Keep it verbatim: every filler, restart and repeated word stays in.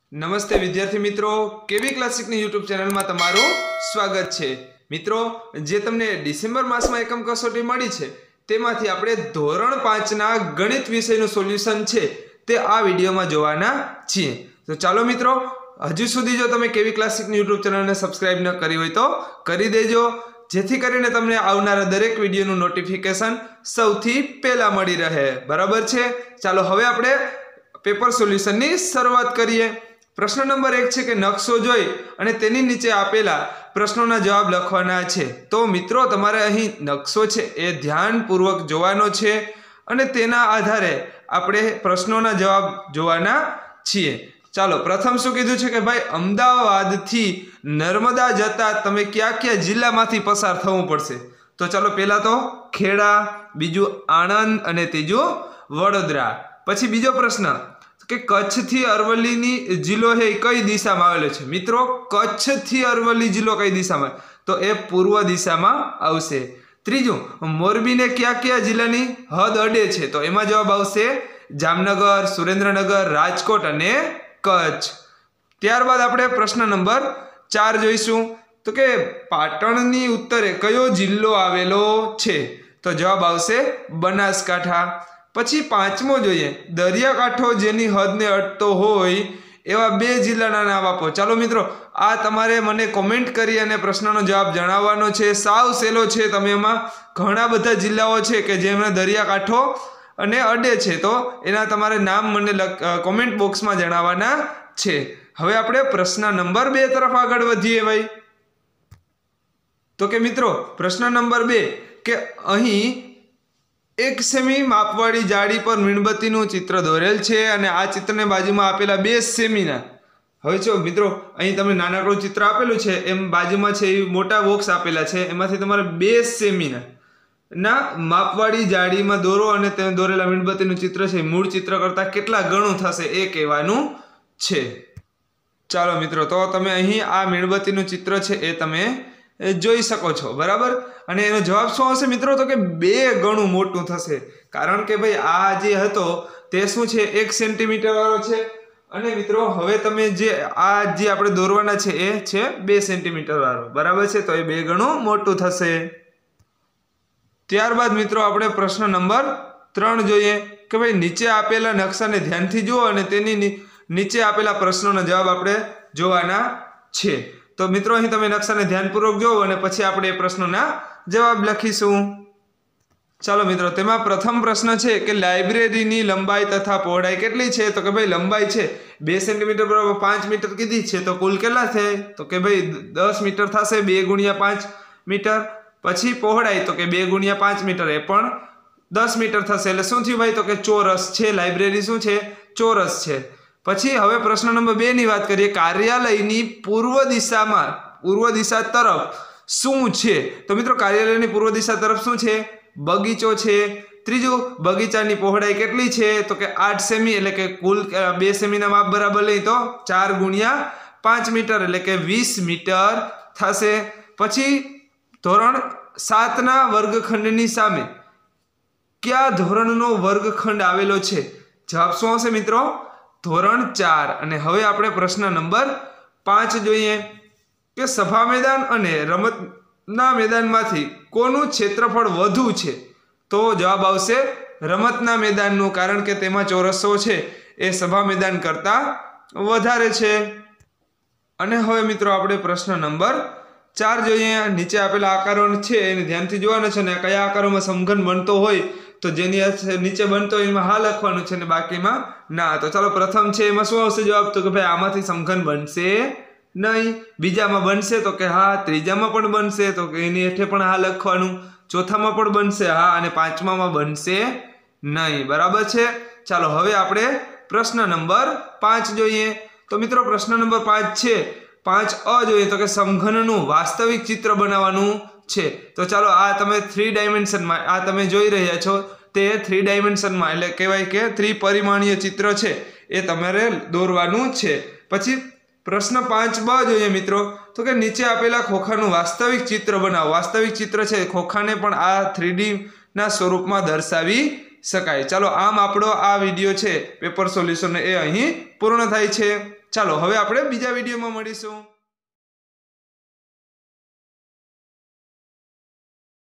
નમસ્તે વિદ્યાર્થી મિત્રો, કેવી ક્લાસિકની યુટ્યુબ ચેનલમાં તમારું સ્વાગત છે। મિત્રો, જે તમને ડિસેમ્બર માસમાં એકમ કસોટી મળી છે તેમાંથી આપણે ધોરણ પાંચના ગણિત વિષયનું સોલ્યુશન છે તે આ વિડીયોમાં જોવાના છીએ। તો ચાલો મિત્રો, હજુ સુધી જો તમે કેવી ક્લાસિકની યુટ્યુબ ચેનલને સબસ્ક્રાઇબ ન કરી હોય તો કરી દેજો, જેથી કરીને તમને આવનારા દરેક વિડીયોનું નોટિફિકેશન સૌથી પહેલા મળી રહે। બરાબર છે? ચાલો હવે આપણે પેપર સોલ્યુશનની શરૂઆત કરીએ। प्रश्न नंबर एक है कि नक्शो जोई अने तेनी नीचे आपेला प्रश्नों जवाब लखवाना है। तो मित्रों, तमारे अहीं नक्शो छे ए ध्यानपूर्वक जोवानो छे अने तेना आधारे आपणे प्रश्नों जवाब जोवाना छीए। चालो, प्रथम शुं कीधुं छे कि भाई अमदावादथी नर्मदा जता तमे क्या क्या जिल्लामांथी पसार थवुं पड़शे। तो चलो, पहेला तो खेड़ा, बीजुं आणंद अने तीजुं वडोदरा। पछी बीजो प्रश्न कि कच्छ थी अरवली जिल्लो है कई दिशा में आवेलो छे। मित्रों, कच्छ थी अरवली जिल्लो कई दिशा में, तो ए पूर्व दिशा में आवशे। त्रीजू, मोरबी ने क्या क्या जिल्लानी हद अडे छे, तो एमां जवाब आवशे जामनगर, सुरेन्द्रनगर, राजकोट अने कच्छ। त्यारबाद आपणे प्रश्न नंबर चार जोईशुं, तो के पाटणनी उत्तरे कयो जिल्लो आवेलो छे, तो जवाब आवशे बनासकांठा। पछी पांचमो जोईए, दरियाकांठो जेनी हदने अडतो होय एवा बे जिल्लाना नाम आपो। चलो मित्रों, आ तमारे मने कमेंट करी अने प्रश्ननो जवाब जणाववानो छे। साव सेलो छे, तमे एमां घणा बधा जिल्लाओ छे के जेमने दरियाकांठो अने अडे छे, तो एना तमारे नाम मने कमेंट बॉक्समां जणाववाना छे। हवे आपणे प्रश्न नंबर बे तरफ आगळ वधीए भाई। तो के मित्रों, प्रश्न नंबर बे के अहीं एक सेमी मापवाड़ी जाड़ी पर मीणबत्तीनुं चित्र दोरेल छे अने आ चित्रने बाजुमां आपेला बे सेमीना। हवे जो मित्रों, अहीं तमने नानकड़ुं चित्र आपेलुं छे, एम बाजुमां छे ए मोटा बॉक्स आपेला छे, एमांथी तमारे बे सेमीना ना मापवाड़ी जाड़ीमां दोरो अने ते दोरेला मीणबत्तीनुं चित्र छे मूळ चित्र करता केटला गणुं थशे ए कहेवानुं छे। चालो मित्रों, तो तमे अहीं आ मीणबत्तीनुं चित्र छे ए तमे जोई सको छो। बराबर? अने एनो जवाब शुं आवशे मित्रों, तो के बे गणुं मोटुं थशे, कारण के भाई आ जे हतो ते शुं छे एक सेंटीमीटर वाळो छे अने मित्रों हवे तमे जे आ जे आपणे दोरवाना छे ए छे बे सेंटीमीटर वाळो। बराबर छे? तो ए बे गणुं मोटुं थशे। त्यारबाद मित्रों आपणे प्रश्न नंबर त्रण जोईए के भाई नीचे आपेला नक्शाने ध्यानथी जुओ अने तेनी नीचे आपेला प्रश्नोना जवाब आपणे जोवाना छे। तो मित्रों, अहीं तमे नक्शाने ध्यानपूर्वक जोवो अने पछी आपणे प्रश्नोना जवाब लखीशुं। चलो मित्रों, तेमां प्रथम प्रश्न छे कि लाइब्रेरीनी लंबाई तथा पहोळाई केटली छे, तो के भाई लंबाई छे बे सेंटीमीटर बराबर पांच मीटर कीधी छे, तो कुल केटला थाय, तो के भाई दस मीटर थशे, बे गुणिया पांच मीटर। पछी पहोळाई तो के बे गुणिया पांच मीटर ए पण दस मीटर थशे, એટલે શું થયું ભાઈ, તો કે ચોરસ છે, લાઇબ્રેરી શું છે, ચોરસ છે। પછી હવે પ્રશ્ન નંબર બે ની વાત કરીએ, કાર્યાલયની પૂર્વ દિશામાં પૂર્વ દિશા તરફ શું છે, તો મિત્રો કાર્યાલયની પૂર્વ દિશા તરફ શું છે, બગીચો છે। ત્રીજું, બગીચાની પહોળાઈ કેટલી છે, તો કે આઠ સેમી, એટલે કે કુલ બે સેમીના માપ બરાબર લઈ તો ચાર ગુણ્યા પાંચ મીટર એટલે કે વીસ મીટર થશે। પછી ધોરણ સાતના વર્ગખંડની સામે क्या ધોરણનો વર્ગખંડ આવેલો છે, જવાબ શું આવશે મિત્રો, ધોરણ ચાર। અને હવે આપણે પ્રશ્ન નંબર પાંચ જોઈએ કે સભા મેદાન અને રમતના મેદાનમાંથી કોનું ક્ષેત્રફળ વધુ છે, તો જવાબ આવશે રમતના મેદાનનું, કારણ કે તેમાં ચોરસો છે એ સભા મેદાન કરતા વધારે છે। અને હવે મિત્રો આપણે પ્રશ્ન નંબર ચાર જોઈએ। નીચે આપેલા આકારો છે એને ધ્યાનથી જોવાના છે અને કયા આકારોમાં સમઘન બનતો હોય तो जेनी नीचे बनतो एमां हा लखवानुं छे ने बाकीमां ना। तो चलो, प्रथम छे एमां शुं आवशे जवाब, तो के भाई आमांथी समघन बनशे नहीं। बीजामां बनशे, तो के हा। त्रीजामां पण बनशे, तो के एनी हेठे पण हा लखवानुं। चौथामां पण बनशे हा अने पांचमामां बनशे नहीं। बराबर छे? चालो, हवे आपणे प्रश्न नंबर पांच जोईए। तो मित्रों, प्रश्न नंबर पांच छे पांच अ जोईए, तो के समघननुं वास्तविक चित्र बनाववानुं छे। तो चलो, आ तमे थ्री डायमेंशन में आ तमे जोई रह्या छो ते थ्री डायमेंशन में એટલે કહેવાય કે ત્રિપરિમાણીય चित्र છે એ તમારે દોરવાનું છે। પછી પ્રશ્ન પાંચ બ જોઈએ મિત્રો, તો કે નીચે આપેલા ખોખાનું વાસ્તવિક ચિત્ર બનાવો। વાસ્તવિક ચિત્ર છે ખોખાને પણ આ થ્રી ડી ના સ્વરૂપમાં દર્શાવી શકાય। ચાલો, આમ આપણો આ વિડિયો છે પેપર સોલ્યુશન એ અહીં પૂર્ણ થાય છે। ચાલો હવે આપણે બીજા વિડીયોમાં મળીશું.